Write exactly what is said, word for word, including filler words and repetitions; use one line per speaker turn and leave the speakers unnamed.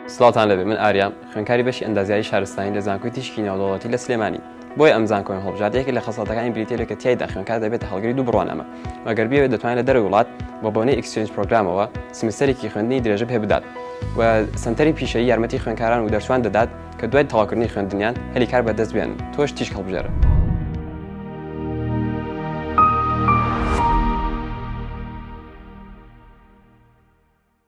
سڵاتان لەبێ من ئاریا خوێنکاری بەشی ئەندازیایی شارستانی لە زانکۆی تیشکی نێودەوڵەتی لە سلێمانی بۆی ئەم زانکۆی هەڵبژاردەیەکی لە خەسڵاتەکانی بریتیە کە تیایدا خوێنکار دەبێت هەڵگری دوو بڕوان ئەمە مەگەر بێت دەتوانێت لە دەرەوەی وڵات بۆ بۆنەی ئەکسچێنج پرۆگرامەوە سمستەرێکی خوێندنی درێژە پێ بدات و سنتەری پیشەیی یارمەتی خوێنکاران و دەرسوان دەدات کە دوای تەواوکردنی خوێندنیان هەلی کار بەدەست بێنن تۆش تیشک هەڵبژێرە.